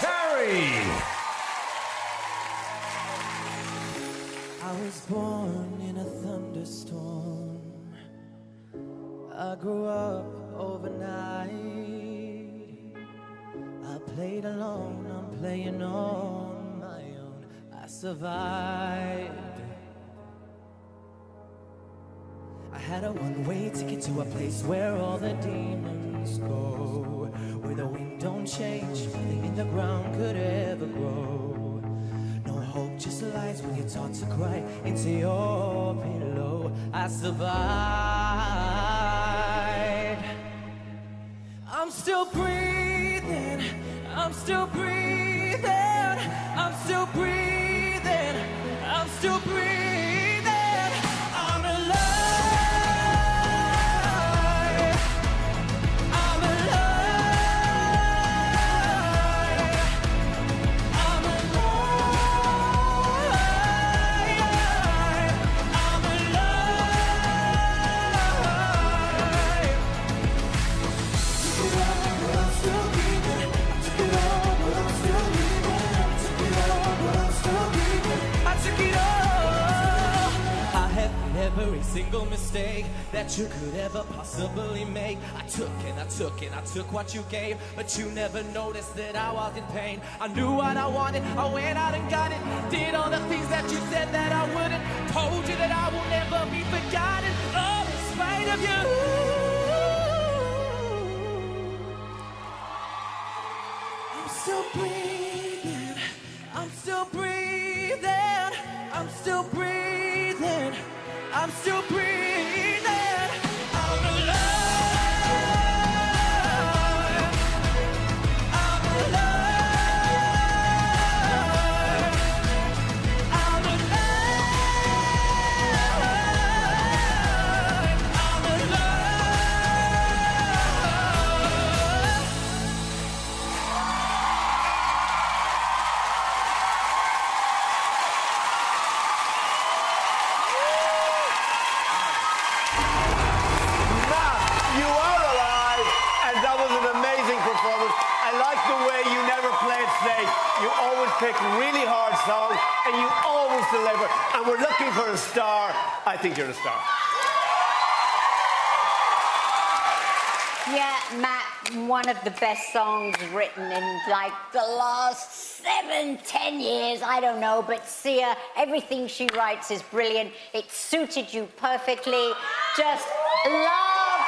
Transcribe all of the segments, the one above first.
Terry. I was born in a thunderstorm. I grew up overnight. I played alone, I'm playing on my own. I survived. I had a one-way ticket to a place where all the demons go, where the wind don't change, nothing in the ground could ever grow. No hope, just lies when you're taught to cry into your pillow. I survived. I'm still breathing, I'm still breathing, I'm still breathing, I'm still breathing. I'm alive, I'm alive, I'm alive, I'm alive. Took it all, but I'm still breathing. Took it all, but I'm still breathing. Took it all, but I'm still breathing. I took it all. I have made every single mistake that you could ever possibly make. I took and I took and I took what you gave, but you never noticed that I was in pain. I knew what I wanted, I went out and got it. Did all the things that you said that I wouldn't. Told you that I will never be forgotten. All in spite of you. I'm still breathing, I'm still breathing, I'm still breathing, I'm still breathing. I'm alive, I'm alive, I'm alive, I'm alive. Matt, you are alive, and that was an amazing performance. I like the way you never play it safe. You always pick really hard songs, and you always deliver. And we're looking for a star. I think you're a star. Yeah, Matt, one of the best songs written in like the last 7-10 years, I don't know, but Sia, everything she writes is brilliant. It suited you perfectly. Just love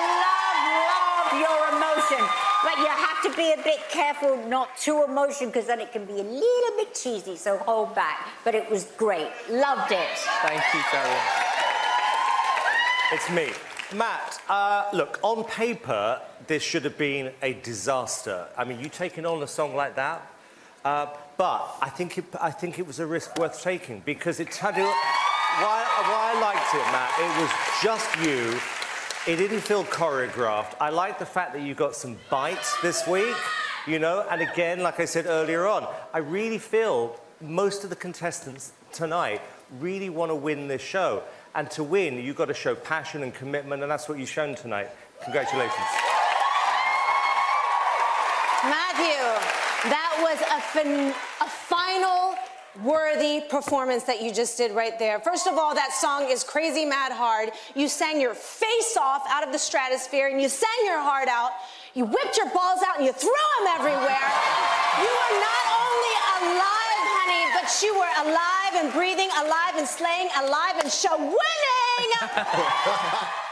your emotion. But you have to be a bit careful, not too emotional, because then it can be a little bit cheesy, so hold back. But it was great. Loved it. Thank you, Terry. It's me. Matt, look, on paper, this should have been a disaster. I mean, you taking on a song like that, but I think it was a risk worth taking, because it had why I liked it, Matt. It was just you. It didn't feel choreographed. I like the fact that you got some bites this week, you know, and again, like I said earlier on, I really feel most of the contestants tonight really want to win this show. And to win, you've got to show passion and commitment, and that's what you've shown tonight. Congratulations. Matthew, that was a final worthy performance that you just did right there. First of all, that song is Crazy Mad Hard. You sang your face off out of the stratosphere, and you sang your heart out. You whipped your balls out, and you threw them everywhere. You were not only alive, honey, but you were alive and breathing, alive and slaying, alive and show winning.